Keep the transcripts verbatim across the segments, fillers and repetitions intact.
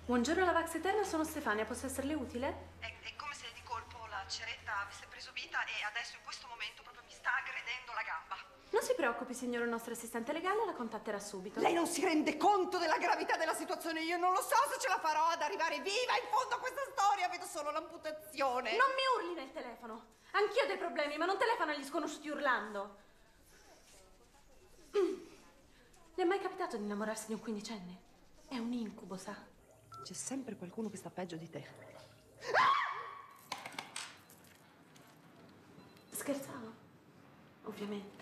Buongiorno alla Vax Eterna, sono Stefania, posso esserle utile? È, è come se di colpo la ceretta avesse preso vita e adesso in questo momento proprio mi sta aggredendo la gamba. Non si preoccupi, signora, il nostro assistente legale la contatterà subito. Lei non si rende conto della gravità della situazione, io non lo so se ce la farò ad arrivare viva in fondo a questa storia, vedo solo l'amputazione. Non mi urli nel telefono, anch'io ho dei problemi, ma non telefono agli sconosciuti urlando. Mm. Le è mai capitato di innamorarsi di un quindicenne? È un incubo, sa? C'è sempre qualcuno che sta peggio di te. Scherzavo? Ovviamente.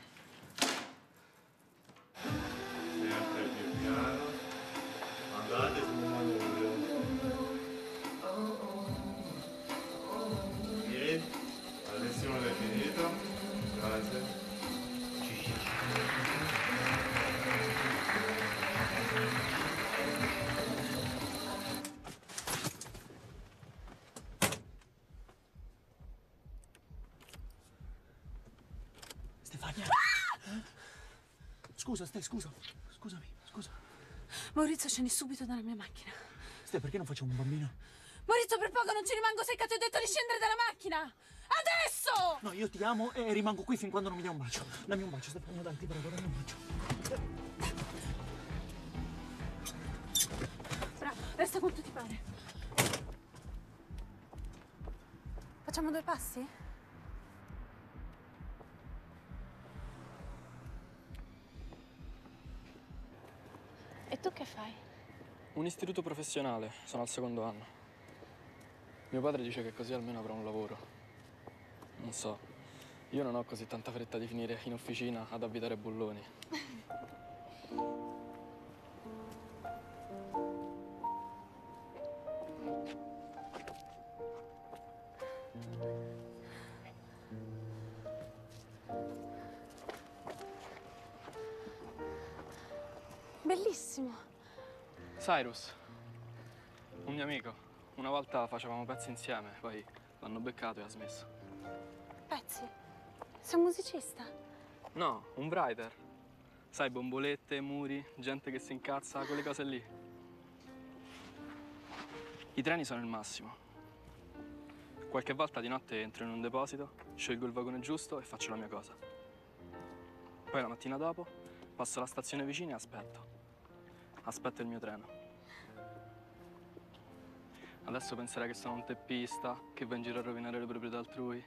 Sempre più piano. Andate sul manubrio. Sì. La lezione è finita. Grazie. Stefania? Ah! Scusa, Ste, scusa. Scusami, scusa. Maurizio, scendi subito dalla mia macchina. Ste, perché non facciamo un bambino? Maurizio, per poco non ci rimango secca, ti ho detto di scendere dalla macchina! Adesso! No, io ti amo e rimango qui fin quando non mi dai un bacio. Dammi un bacio, Stefania, dai, ti prego, dammi un bacio. Bravo, resta quanto ti pare. Facciamo due passi? E tu che fai? Un istituto professionale, sono al secondo anno. Mio padre dice che così almeno avrò un lavoro. Non so, io non ho così tanta fretta di finire in officina ad avvitare bulloni. Bellissimo. Cyrus, un mio amico. Una volta facevamo pezzi insieme, poi l'hanno beccato e ha smesso. Pezzi? Sei un musicista? No, un writer. Sai, bombolette, muri, gente che si incazza, quelle cose lì. I treni sono il massimo. Qualche volta di notte entro in un deposito, scelgo il vagone giusto e faccio la mia cosa. Poi la mattina dopo passo alla stazione vicina e aspetto. Aspetto il mio treno. Adesso penserai che sono un teppista, che va in giro a rovinare le proprietà altrui.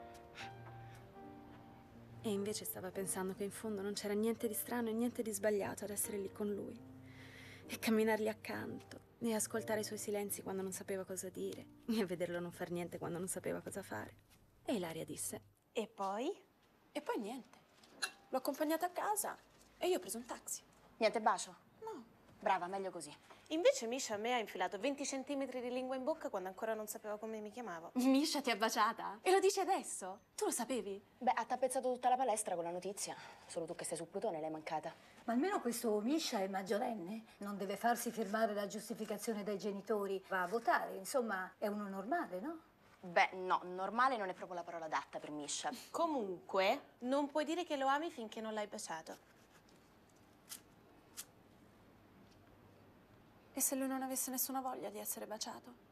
E invece stava pensando che in fondo non c'era niente di strano e niente di sbagliato ad essere lì con lui. E camminargli accanto, e ascoltare i suoi silenzi quando non sapeva cosa dire, e vederlo non far niente quando non sapeva cosa fare. E Ilaria disse: E poi? e poi niente. L'ho accompagnata a casa e io ho preso un taxi. Niente bacio? No. Brava, meglio così. Invece Misha a me ha infilato venti centimetri di lingua in bocca quando ancora non sapeva come mi chiamavo. Misha ti ha baciata? E lo dice adesso? Tu lo sapevi? Beh, ha tappezzato tutta la palestra con la notizia. Solo tu che sei su Plutone l'hai mancata. Ma almeno questo Misha è maggiorenne, non deve farsi firmare la giustificazione dai genitori, va a votare, insomma è uno normale, no? Beh, no, normale non è proprio la parola adatta per Misha. Comunque, non puoi dire che lo ami finché non l'hai baciato. E se lui non avesse nessuna voglia di essere baciato?